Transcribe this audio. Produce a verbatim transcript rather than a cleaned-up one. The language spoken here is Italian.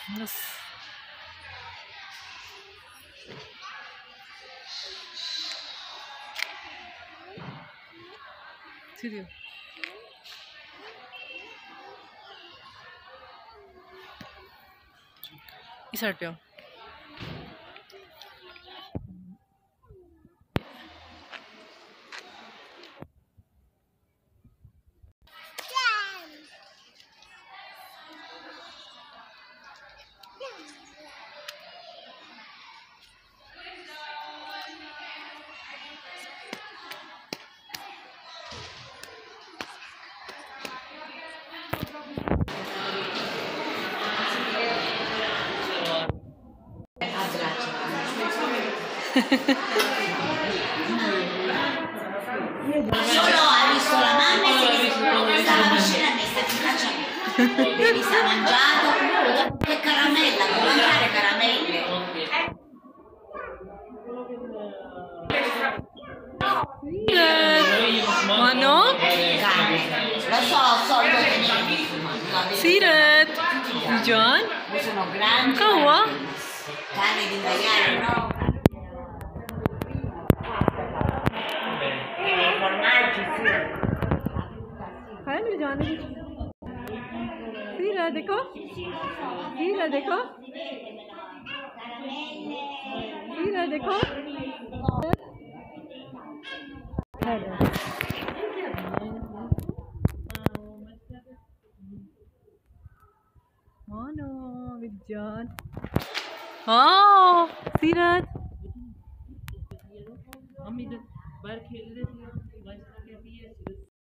बस सीरियो इस साइड पे आओ। Solo ha visto la mamma e stava vicino a me, sta facendo. Baby si è mangiato, che caramella, può mangiare caramelle. Ma no? Lo so, so io seerat John sono grandi. Kawa Carne di maiale, no? Formaggi, sì. खाएंगे जाने seerat देखो seerat देखो seerat देखो Oh no, with John. Oh, seerat. Mummy तो बाहर खेल रहे थे।